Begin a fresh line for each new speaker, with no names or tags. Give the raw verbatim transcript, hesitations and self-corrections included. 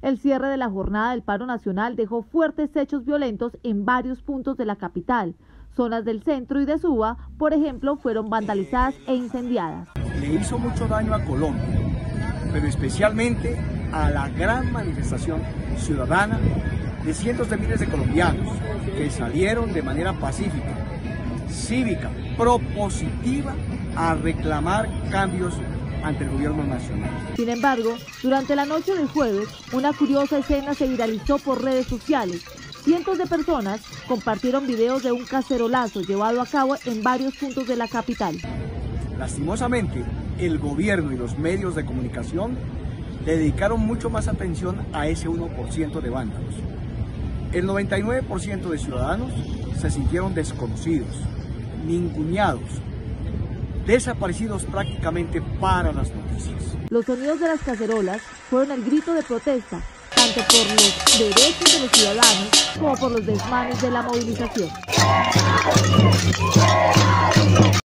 El cierre de la jornada del paro nacional dejó fuertes hechos violentos en varios puntos de la capital. Zonas del centro y de Suba, por ejemplo, fueron vandalizadas e incendiadas.
Le hizo mucho daño a Colombia, pero especialmente a la gran manifestación ciudadana de cientos de miles de colombianos que salieron de manera pacífica, cívica, propositiva a reclamar cambios ante el gobierno nacional.
Sin embargo, durante la noche del jueves, una curiosa escena se viralizó por redes sociales. Cientos de personas compartieron videos de un cacerolazo llevado a cabo en varios puntos de la capital.
Lastimosamente, el gobierno y los medios de comunicación le dedicaron mucho más atención a ese uno por ciento de vándalos. El noventa y nueve por ciento de ciudadanos se sintieron desconocidos, ninguneados, desaparecidos prácticamente para las noticias.
Los sonidos de las cacerolas fueron el grito de protesta, tanto por los derechos de los ciudadanos como por los desmanes de la movilización.